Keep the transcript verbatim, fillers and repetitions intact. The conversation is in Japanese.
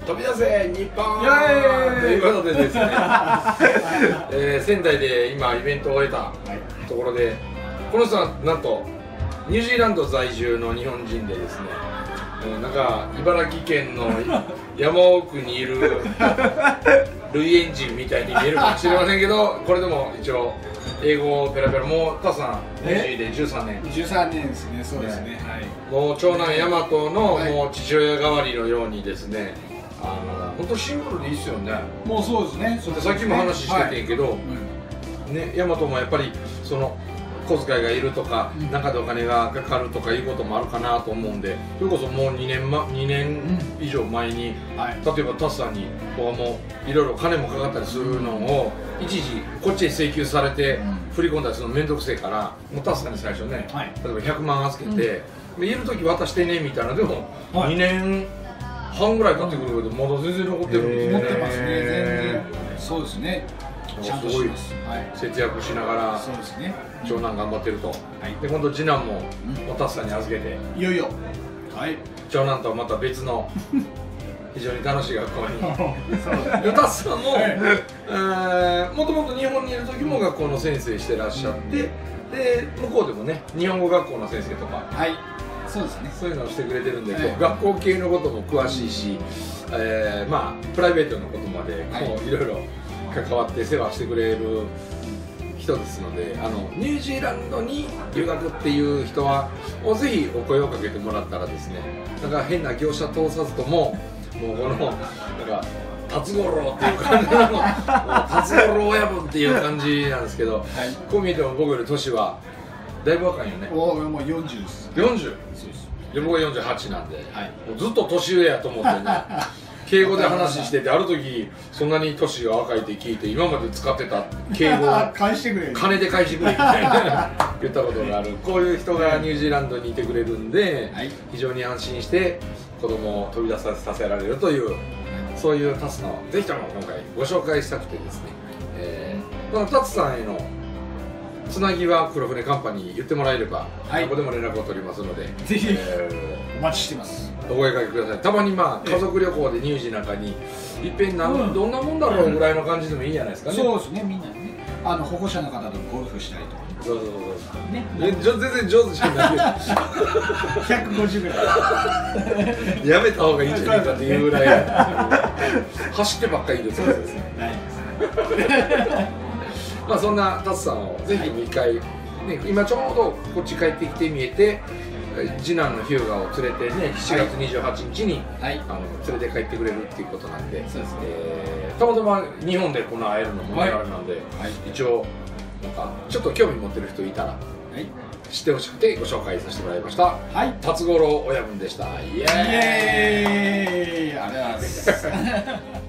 飛び出せ日本イエーイということでですね、えー、仙台で今イベントを終えたところで、この人はなんとニュージーランド在住の日本人でですね、えー、なんか茨城県の山奥にいる類エンジンみたいに見えるかもしれませんけど、これでも一応英語ペラペラ、もうタさんニュージーでじゅうさんねん、 じゅうさんねんですね。そうですね、はい、 もう長男大和のはいもう父親代わりのようにですね、あの本当シンプルでいいですよね。 もうそうですね。 でさっきも話しててんけど、 はい、 ね、大和もやっぱりその小遣いがいるとか、うん、中でお金がかかるとかいうこともあるかなと思うんで、それこそもうにねんまにねん以上前に、うん、はい、例えばタスさんに僕はもういろいろ金もかかったりするのを、うん、一時こっちへ請求されて、うん、振り込んだりするの面倒くせえから、もうタスさんに最初ね、はい、例えばひゃくまん預けて、うん、いる時渡してねみたいな。でも、はい、にねんはんぐらい経ってくるけど、まだ全然残ってるんですね。 持ってますね、全然。そうですね、ちゃんとします。はい、 節約しながら、 そうですね、 長男頑張ってると、はい、で今度次男もタスさんに預けて、 いよいよ、はい、 長男とはまた別の非常に楽しい学校にでタスさんも、はい、えー、もともと日本にいる時も学校の先生してらっしゃって、で向こうでもね日本語学校の先生とか、 はい、そうですね、 そういうのをしてくれてるんで、はい、学校系のことも詳しいし、えー、まあプライベートのことまでこういろいろ関わって世話してくれる人ですので、あのニュージーランドに留学っていう人はぜひお声をかけてもらったらですね、なんか変な業者通さずとも、もうこのなんか辰五郎っていう感じの辰五郎親分っていう感じなんですけど、はい、こう見えても僕より年はだいぶ若いよね。 おお、もうよんじゅうです。 よんじゅう？そうです。で僕はよんじゅうはちなんで、はい、もうずっと年上やと思ってね敬語で話してて、ある時そんなに年が若いって聞いて、今まで使ってた敬語を返してくれ、 金で返してくれみたいな言ったことがある。こういう人がニュージーランドにいてくれるんで、はい、非常に安心して子供を飛び出させられるという、そういうタスのぜひとも今回ご紹介したくてですね、えー、このタスさんへのつなぎは黒船カンパニー言ってもらえれば、はい、ここでも連絡を取りますので、 ぜひ、えー、お待ちしてます。 お声掛けください。たまにまあ家族旅行でニュージーなんかにいっぺんなん、うん、どんなもんだろうぐらいの感じでもいいんじゃないですかね。 そうですね、みんなね、あの保護者の方とゴルフしたりとか。 そうそうそうね、全然上手じゃないひゃくごじゅうぐらいやめた方がいいんじゃないかっていうぐらい走ってばっかりいいですよ。まあそんなタスさんをぜひ一回、ね、今ちょうどこっち帰ってきて見えて、次男のヒューガを連れてね、しちがつにじゅうはちにちに、はい、あの連れて帰ってくれるっていうことなんで、そうですね、えー、たまたま日本でこの会えるのもね、はい、あれなんで、はい、一応なんかちょっと興味持ってる人いたら、はい、知ってほしくてご紹介させてもらいました。はい、辰五郎親分でした。イエーイ。 イエーイ、ありがとうございます。